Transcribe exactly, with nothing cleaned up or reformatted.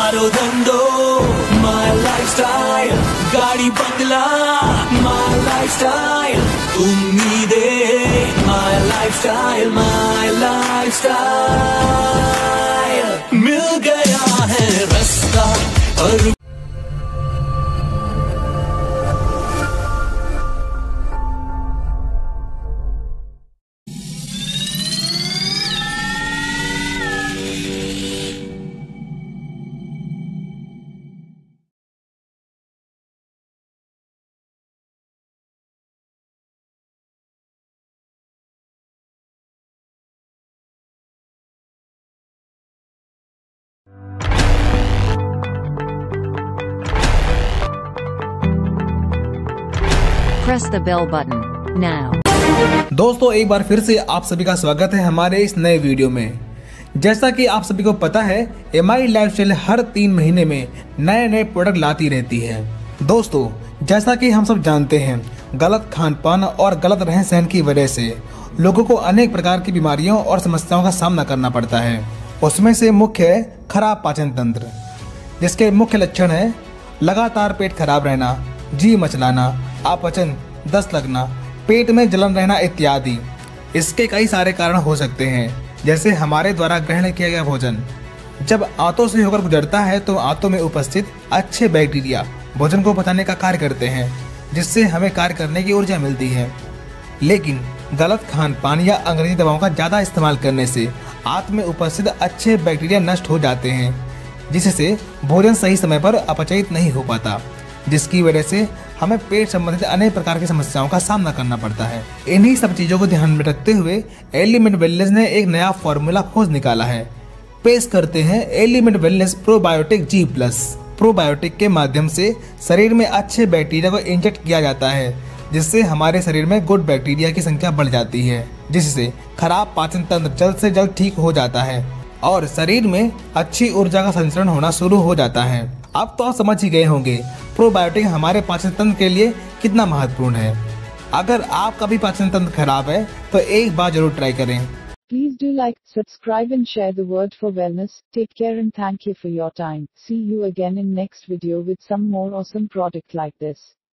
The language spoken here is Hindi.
कारो धंधो माय लाइफस्टाइल, गाड़ी बंगला माय लाइफस्टाइल, उम्मीदें माय लाइफस्टाइल, माय लाइफस्टाइल। मिल गया है रास्ता और Press the bell button now. दोस्तों एक बार फिर से आप सभी का स्वागत है हमारे इस नए वीडियो में। जैसा कि आप सभी को पता है, एम आई लाइफस्टाइल हर तीन महीने में नए नए प्रोडक्ट लाती रहती है। दोस्तों जैसा कि हम सब जानते हैं, गलत खान पान और गलत रहन सहन की वजह से लोगों को अनेक प्रकार की बीमारियों और समस्याओं का सामना करना पड़ता है। उसमें से मुख्य है खराब पाचन तंत्र, जिसके मुख्य लक्षण है लगातार पेट खराब रहना, जी मचलाना, अपचन, दस्त लगना, पेट में जलन रहना इत्यादि। इसके कई सारे कारण हो सकते हैं, जैसे हमारे द्वारा ग्रहण किया गया भोजन जब आंतों से होकर गुजरता है तो आंतों में उपस्थित अच्छे बैक्टीरिया भोजन को पचाने का कार्य करते हैं, जिससे हमें कार्य करने की ऊर्जा मिलती है। लेकिन गलत खान पान या अंग्रेजी दवाओं का ज़्यादा इस्तेमाल करने से आंत में उपस्थित अच्छे बैक्टीरिया नष्ट हो जाते हैं, जिससे भोजन सही समय पर अपचयित नहीं हो पाता, जिसकी वजह से हमें पेट संबंधित अनेक प्रकार की समस्याओं का सामना करना पड़ता है। इन्हीं सब चीजों को ध्यान में रखते हुए एलिमेंट वेलनेस ने एक नया फॉर्मूला खोज निकाला है। पेश करते हैं element wellness probiotic G plus. Probiotic के माध्यम से शरीर में अच्छे बैक्टीरिया को इंजेक्ट किया जाता है, जिससे हमारे शरीर में गुड बैक्टीरिया की संख्या बढ़ जाती है, जिससे खराब पाचन तंत्र जल्द से जल्द ठीक हो जाता है और शरीर में अच्छी ऊर्जा का संचरण होना शुरू हो जाता है। अब तो आप समझ ही गए होंगे प्रोबायोटिक हमारे पाचन तंत्र के लिए कितना महत्वपूर्ण है। अगर आपका भी पाचन तंत्र खराब है तो एक बार जरूर ट्राई करें। Please do like, subscribe and share the word for wellness. Take care and thank you for your time. See you again in next video with some more awesome product like this.